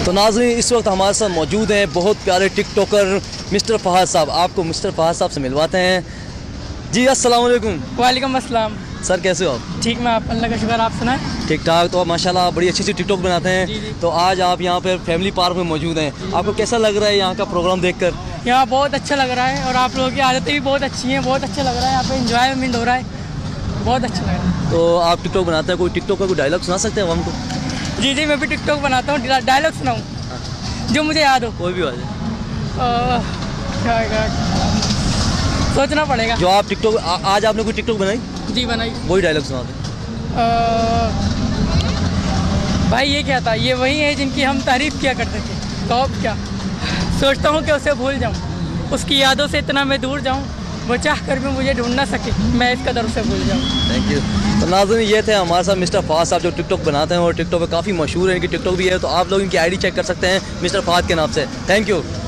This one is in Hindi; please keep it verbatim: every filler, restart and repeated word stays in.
तो नाज़रीन इस वक्त हमारे साथ मौजूद हैं बहुत प्यारे टिकटॉकर मिस्टर फहद साहब। आपको मिस्टर फहद साहब से मिलवाते हैं। जी अस्सलाम वालेकुम। वालेकुम अस्सलाम। सर कैसे हो आप? ठीक, मैं आप अल्लाह का शुक्र, आप सुनाएं? ठीक ठाक। तो आप माशाल्लाह बड़ी अच्छी अच्छी टिकटॉक बनाते हैं। जी, जी। तो आज आप यहाँ पे फैमिली पार्क में मौजूद हैं। आपको कैसा लग रहा है यहाँ का प्रोग्राम देखकर? यहाँ बहुत अच्छा लग रहा है और आप लोगों की आदतें भी बहुत अच्छी हैं, बहुत अच्छा लग रहा है। यहाँ पे इंजॉयमेंट हो रहा है, बहुत अच्छा लग रहा है। तो आप टिकटॉक बनाते हैं, कोई टिकटॉक का कोई डायलॉग सुना सकते हैं हमको? जी जी, मैं भी टिकटॉक बनाता हूँ। डायलॉग सुनाऊँ जो मुझे याद हो? कोई भी आ जाए। क्या है, सोचना पड़ेगा। जो आप टिकटॉक आज आपने कोई टिकटॉक बनाई? जी बनाई। वही डायलॉग सुना दें। भाई ये क्या था, ये वही है जिनकी हम तारीफ़ किया करते थे, तो अब क्या सोचता हूँ कि उसे भूल जाऊँ, उसकी यादों से इतना मैं दूर जाऊँ, वो चाह कर भी मुझे ढूंढ ना सके, मैं इस कदर उसे भूल जाऊँ। Thank you. तो नाज़रीन ये थे हमारे साथ मिस्टर फहद साहब जो टिकटॉक बनाते हैं और टिकटॉक पे काफ़ी मशहूर है, इनकी टिकटॉक भी है। तो आप लोग इनकी आईडी चेक कर सकते हैं मिस्टर फहद के नाम से। Thank you.